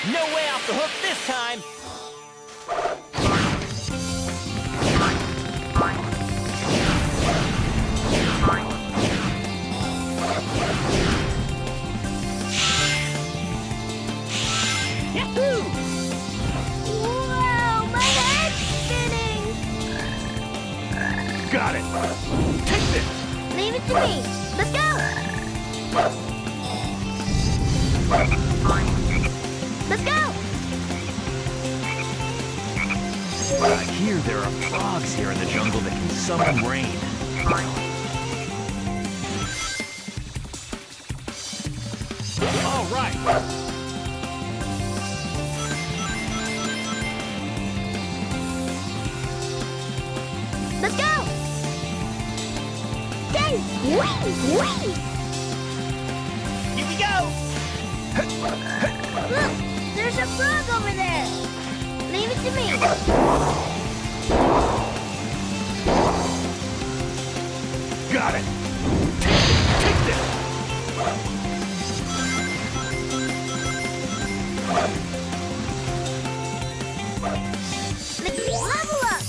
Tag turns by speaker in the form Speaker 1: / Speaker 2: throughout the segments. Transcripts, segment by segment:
Speaker 1: No way off the hook this time! Yahoo!
Speaker 2: Wow, my head's spinning!
Speaker 3: Got it! Take this!
Speaker 2: Leave it to me. Let's go! Let's go!
Speaker 3: I hear there are frogs here in the jungle that can summon rain. All right!
Speaker 2: Let's go! Yay! Whee! Whee!
Speaker 1: Here we go!
Speaker 2: Look! There's a frog over there! Leave it to me!
Speaker 3: Got it! Take this!
Speaker 2: Level up!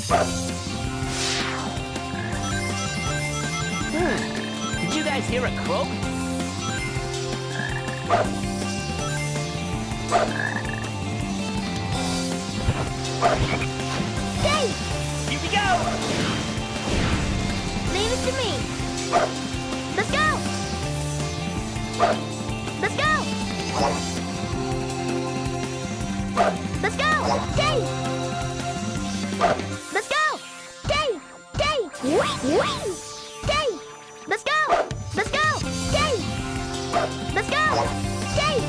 Speaker 1: Did you guys hear a croak?
Speaker 2: Yay!
Speaker 1: Here we go!
Speaker 2: Leave it to me! Let's go! Let's go! Let's go! Yay! Let's go! Yay! Yay! Whee! Whee! Yay! Let's go! Let's go! Yay! Let's go! Yay!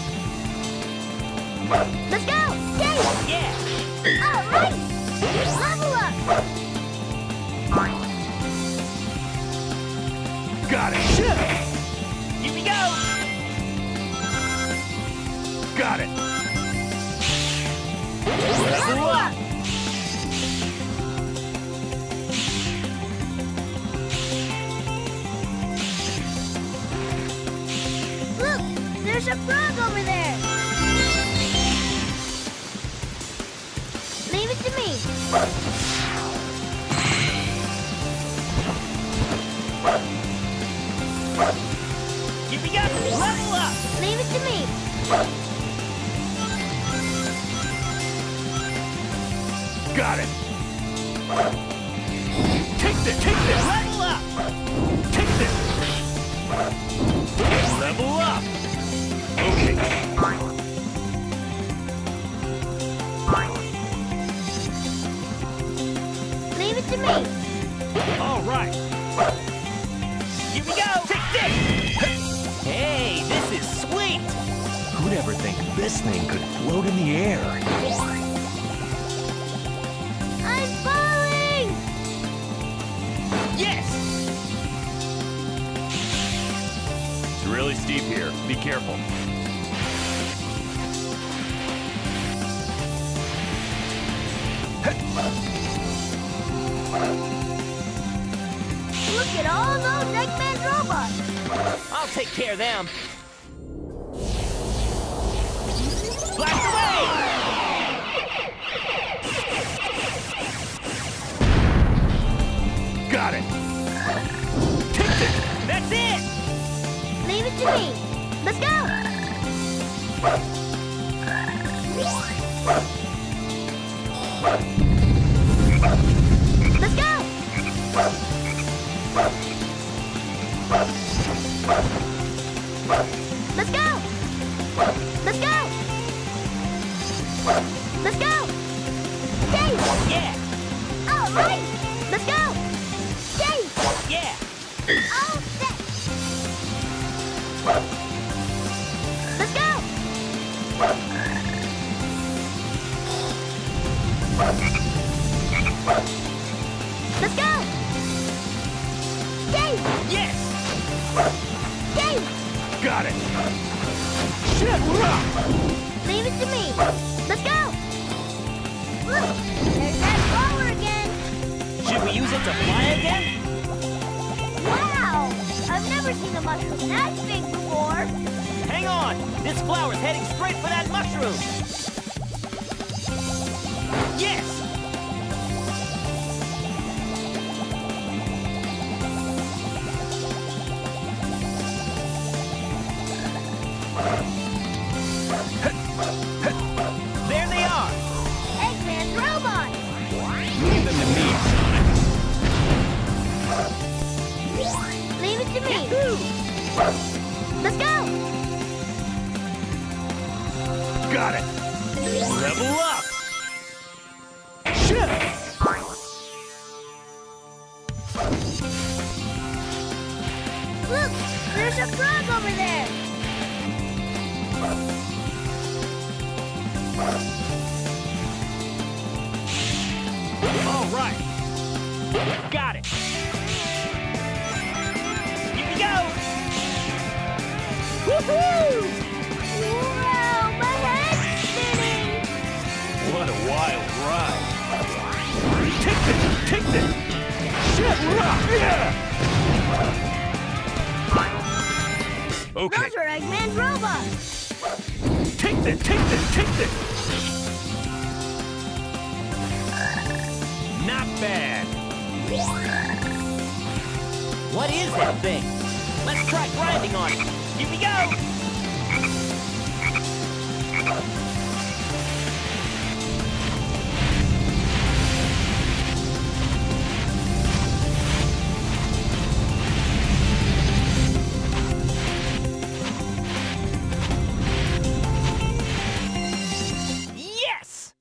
Speaker 2: Let's go! Yay!
Speaker 1: Yeah!
Speaker 2: All right! Level up!
Speaker 3: Got it!
Speaker 1: Here we go!
Speaker 3: Got it!
Speaker 1: Level up!
Speaker 2: Look! There's a frog over there! Leave it to me!
Speaker 1: Here we go! Level up!
Speaker 2: Leave it to me!
Speaker 3: Got it! Take this! Take this!
Speaker 1: Level up!
Speaker 3: Take this!
Speaker 1: Level up!
Speaker 3: Okay.
Speaker 2: Leave it to me!
Speaker 3: All right.
Speaker 1: Here we go! Take this! Hey, this is sweet!
Speaker 3: Who'd ever think this thing could float in the air?
Speaker 2: I'm falling!
Speaker 1: Yes!
Speaker 3: It's really steep here. Be careful.
Speaker 2: Look at all those Eggman robots!
Speaker 1: I'll take care of them. Blast away!
Speaker 3: Got it! Take this!
Speaker 1: That's it!
Speaker 2: Leave it to me! Let's go! Let's go! Let's go! Let's go! Let's go! Yay!
Speaker 1: Yeah!
Speaker 2: All right! Let's go! Yay!
Speaker 1: Yeah!
Speaker 2: All set! Let's go! Let's go! Yay!
Speaker 1: Yes!
Speaker 2: Yay!
Speaker 3: Got it! Shit, rock!
Speaker 2: Leave it to me! Let's go! Look! There's that roller again!
Speaker 1: Should we use it to fly again?
Speaker 2: Wow! I've never seen a mushroom that big before!
Speaker 1: Hang Hang on! This flower's heading straight for that mushroom! Yes! There they are!
Speaker 2: Eggman's robots!
Speaker 3: Leave them to me, Sonic.
Speaker 2: Leave it to me! Let's go!
Speaker 3: Got it!
Speaker 1: Level up! Shit!
Speaker 2: Look! There's a frog over there!
Speaker 1: All right! Got it! Here we go! Woohoo!
Speaker 2: Wow! My head's spinning!
Speaker 3: What a wild ride.
Speaker 1: Take this! Shit! Yeah!
Speaker 3: Okay.
Speaker 2: Those are Eggman's robots!
Speaker 1: Take this! Not bad. What is that thing? Let's try grinding on it. Here we go! Yes!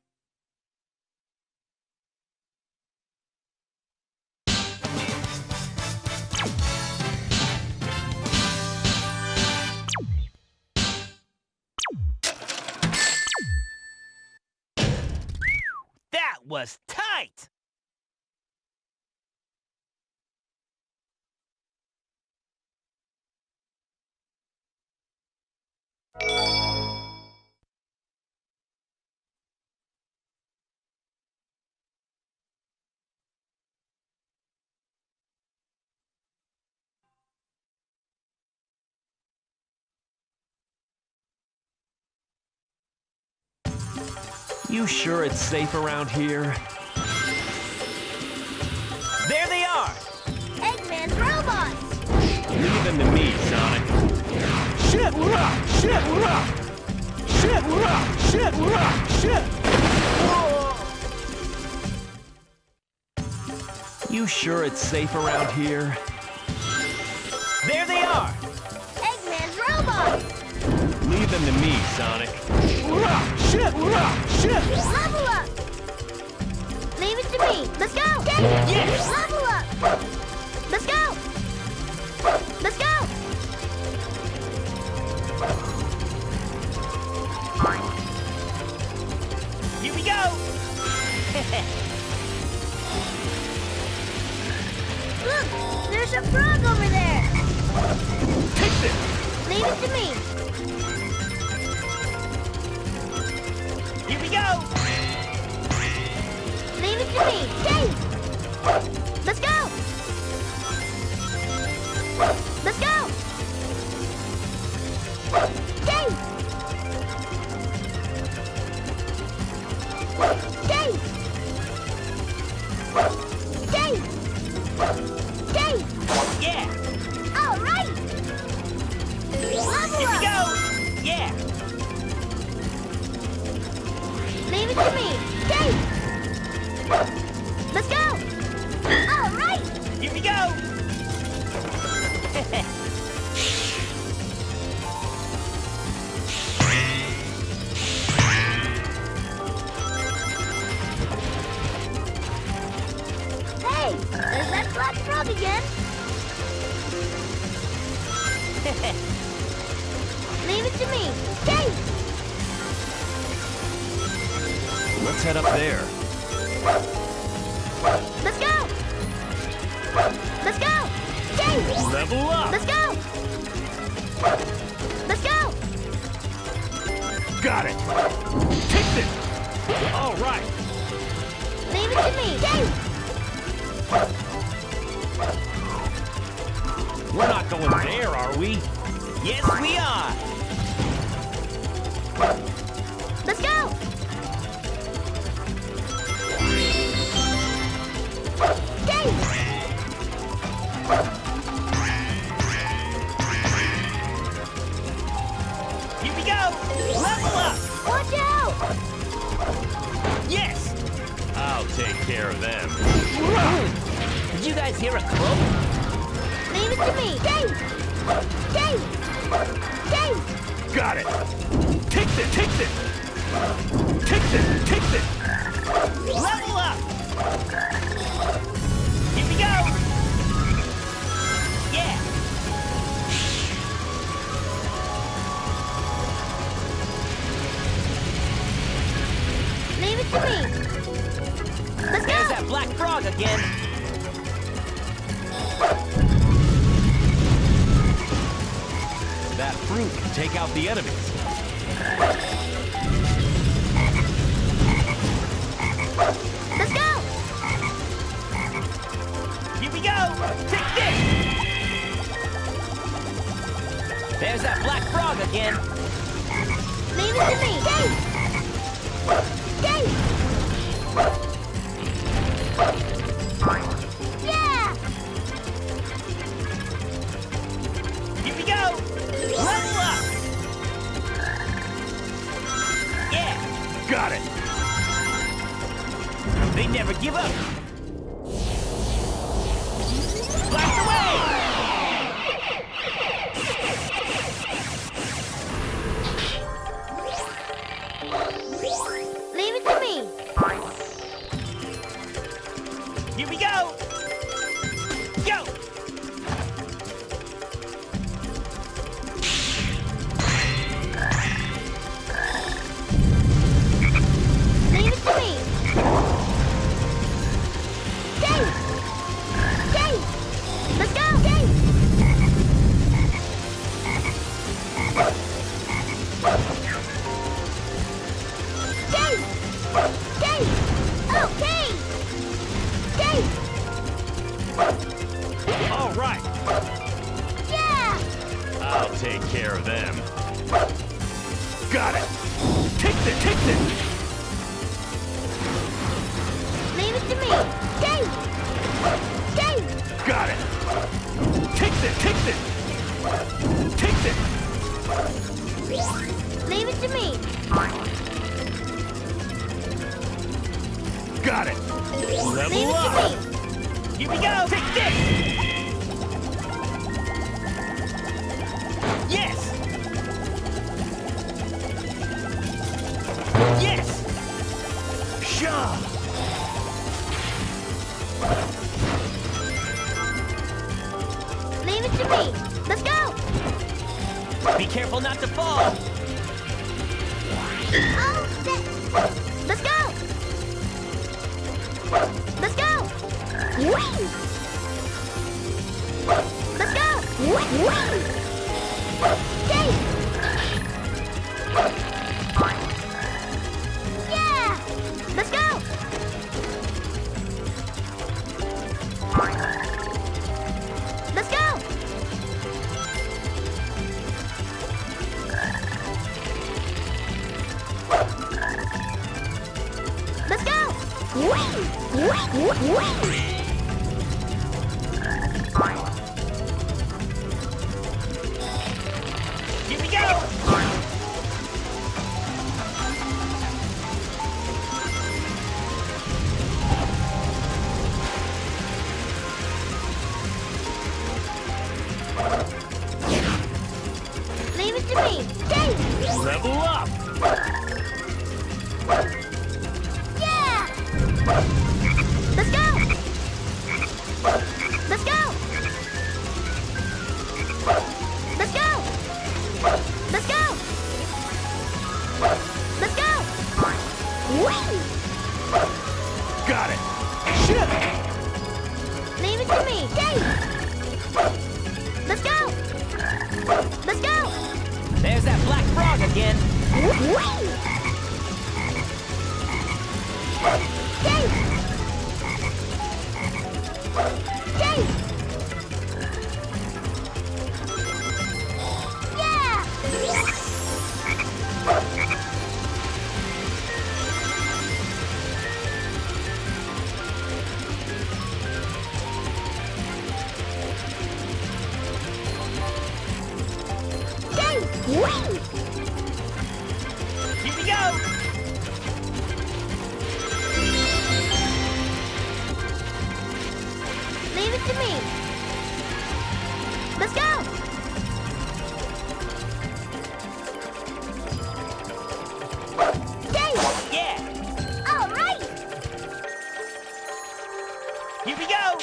Speaker 1: That was tight!
Speaker 3: You sure it's safe around here?
Speaker 1: There they are!
Speaker 2: Eggman's robots!
Speaker 3: Leave them to me, Sonic.
Speaker 1: Shit! Rock! Shit! Rock! Shit! Rock! Shit! Rock! Shit!
Speaker 3: You sure it's safe around here?
Speaker 1: There they are!
Speaker 2: Eggman's robots!
Speaker 3: Leave them to me, Sonic.
Speaker 1: Rock! Shit! Rock! Shit!
Speaker 2: Level up! Leave it to me! Let's go!
Speaker 1: Yes!
Speaker 2: Level up! Let's go! Let's go!
Speaker 1: Here we go!
Speaker 2: Look! There's a frog over there!
Speaker 1: Take this!
Speaker 2: Leave it to me!
Speaker 1: Here we go!
Speaker 2: Leave it to me! Dave! Let's go! Let's go! Dave! Dave! Dave! Dave!
Speaker 1: Yeah!
Speaker 2: All right! Level
Speaker 1: Here we
Speaker 2: up!
Speaker 1: go! Yeah!
Speaker 2: Leave it to me! Dave! Let's go! All right!
Speaker 1: Here we go!
Speaker 2: Hey! There's that black frog again! Leave it to me! Dave!
Speaker 3: Let's head up there.
Speaker 2: Let's go! Let's go! Dave!
Speaker 1: Level up!
Speaker 2: Let's go! Let's go!
Speaker 1: Got it! Take this! All right!
Speaker 2: Leave it to me! Dave!
Speaker 3: We're not going there, are we?
Speaker 1: Yes, we are!
Speaker 2: Let's go! Dave!
Speaker 1: Here we go! Level up!
Speaker 2: Watch out!
Speaker 1: Yes!
Speaker 3: I'll take care of them.
Speaker 1: Did you guys hear a croak?
Speaker 2: Leave it to me! Dave! Dave! Dave!
Speaker 3: Got it! Take this! Take this! Take this! Take this!
Speaker 1: Level up! Here we go! Yeah!
Speaker 2: Leave it to me! Let's
Speaker 1: There's
Speaker 2: go!
Speaker 1: that black frog again!
Speaker 3: That fruit can take out the enemies.
Speaker 2: Let's go!
Speaker 1: Here we go! Take this! There's that black frog again!
Speaker 2: Leave it to me! Dave! Dave! Yeah!
Speaker 1: Here we go! Level up! Yeah!
Speaker 3: Got it!
Speaker 1: They never give up! Blast away!
Speaker 2: Leave it to me!
Speaker 1: Here we go! Go!
Speaker 2: Leave it to me! Dave! Dave! Let's go! Dave! Dave! Dave! Okay! Dave!
Speaker 3: All right!
Speaker 2: Yeah!
Speaker 3: I'll take care of them. Got it! Take this! Take this!
Speaker 2: Leave it to me! Dave! Dave!
Speaker 3: Got it! Take this! Take this! Take this!
Speaker 2: Leave it to me!
Speaker 3: Got it!
Speaker 2: Leave
Speaker 3: Level
Speaker 2: it
Speaker 3: up!
Speaker 2: to me!
Speaker 1: Here we go! Take this! Yes! Yes!
Speaker 3: Shaw!
Speaker 2: Leave it to me! Let's go!
Speaker 1: Be careful not to fall!
Speaker 2: Oh, let's go! Let's go! Whee! Let's go! Whee! Dave! Yeah! Let's go! Let's go! Let's go! Whee! Whee! Whee!
Speaker 1: Here we go!
Speaker 2: Leave it to me! Dave!
Speaker 3: Level up!
Speaker 2: Yeah! Let's go! Let's go! Let's go! Let's go! Let's go! Whee!
Speaker 3: Got it!
Speaker 2: Leave it to me! Dave! Let's go! Let's go!
Speaker 1: There's that black frog again!
Speaker 2: Whee! Dave! Dave! Yeah!
Speaker 1: Here we go!
Speaker 2: Leave it to me. Let's go. Stay.
Speaker 1: Yeah!
Speaker 2: All right.
Speaker 1: Here we go!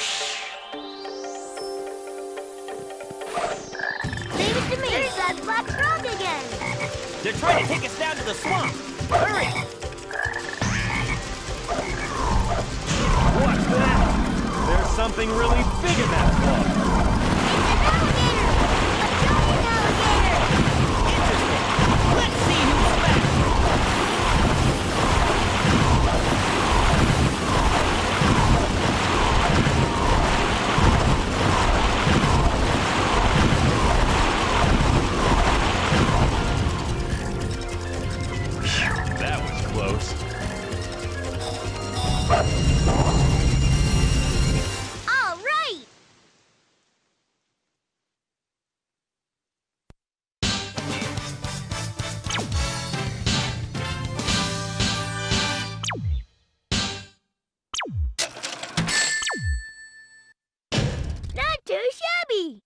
Speaker 2: Leave it to me. There's that black frog again.
Speaker 1: They're trying to take us down to the swamp! Hurry!
Speaker 3: What's that? There's something really big in that water.
Speaker 1: Interesting! Let's see who's back!
Speaker 3: That was close.
Speaker 2: All right. Not too shabby.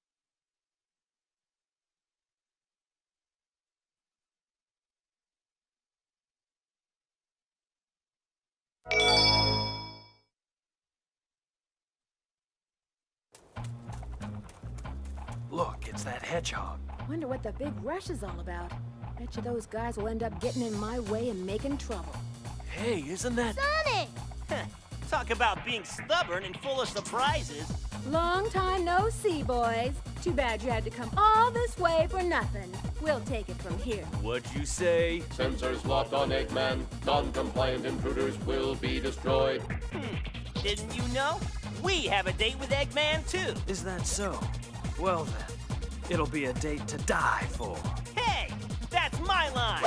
Speaker 4: Look, it's that hedgehog.
Speaker 5: Wonder what the big rush is all about. Bet you those guys will end up getting in my way and making trouble.
Speaker 4: Hey, isn't that...
Speaker 2: Sonic.
Speaker 1: Talk about being stubborn and full of surprises.
Speaker 5: Long time no see, boys. Too bad you had to come all this way for nothing. We'll take it from here.
Speaker 3: What'd you say?
Speaker 6: Sensors locked on Eggman. Non-compliant intruders will be destroyed.
Speaker 1: Didn't you know? We have a date with Eggman, too.
Speaker 4: Is that so? Well then, it'll be a date to die for.
Speaker 1: Hey, that's my line.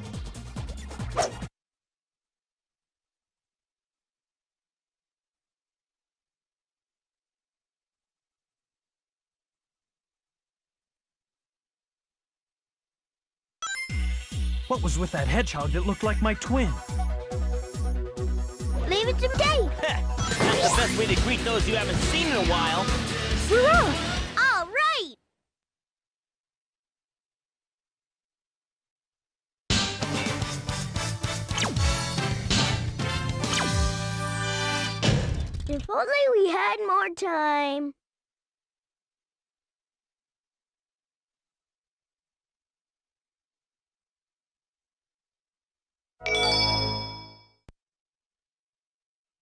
Speaker 4: What was with that hedgehog that looked like my twin?
Speaker 2: Leave it to me.
Speaker 1: That's the best way to greet those you haven't seen in a while.
Speaker 2: All right. If only we had more time.